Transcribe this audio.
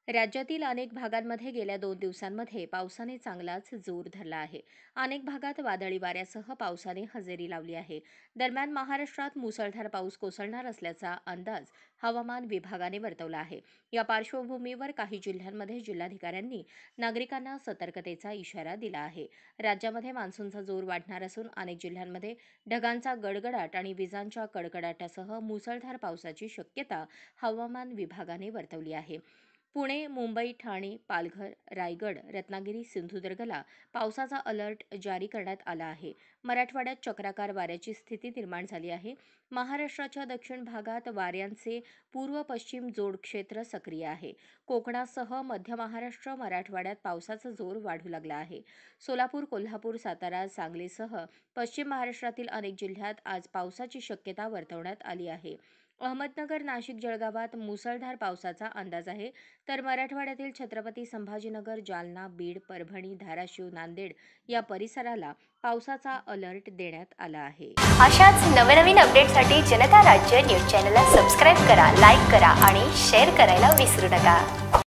राज्यातील अनेक भागांमध्ये गेल्या 2 दिवसांमध्ये पावसाने चांगलाच जोर धरला आहे. अनेक भागात वादळी वाऱ्यासह पावसाने हजेरी लावली आहे. दरम्यान महाराष्ट्रात मुसळधार पाऊस कोसळणार असल्याचा अंदाज हवामान विभागाने वर्तवला आहे. या पार्श्वभूमीवर काही जिल्ह्यांमध्ये जिल्हाधिकाऱ्यांनी नागरिकांना सतर्कतेचा इशारा दिला आहे. राज्यामध्ये मान्सूनचा जोर वाढणार असून अनेक जिल्ह्यांमध्ये ढगांचा गडगडाट आणि विजांच्या कडकडाटासह मुसळधार पावसाची शक्यता हवामान विभागाने वर्तवली आहे. पुणे, मुंबई, ठाणे, पालघर, रायगड, रत्नागिरी, सिंधुदुर्गला पावसाचा अलर्ट जारी करण्यात आला आहे. मराठवाड्यात चक्राकार वाऱ्याची स्थिती निर्माण झाली आहे. महाराष्ट्राच्या दक्षिण भागात वाऱ्यांचे पूर्व पश्चिम जोडक्षेत्र सक्रिय आहे. कोकणासह मध्य महाराष्ट्र, मराठवाड्यात पावसाचा जोर वाढू लागला आहे. सोलापूर, कोल्हापूर, सातारा, सांगलीसह पश्चिम महाराष्ट्रातील अनेक जिल्ह्यात आज पावसाची शक्यता वर्तवण्यात आली आहे. अहमदनगर, नाशिक, जळगावात मुसळधार पावसाचा अंदाज आहे. तर मराठवाड्यातील छत्रपती संभाजीनगर, जालना, बीड, परभणी, धाराशिव, नांदेड या परिसराला पावसाचा अलर्ट देण्यात आला आहे. अशाच नवनवीन अपडेटसाठी जनता राज्य न्यूज चॅनलला सबस्क्राईब करा, लाईक करा आणि शेअर करायला विसरू नका.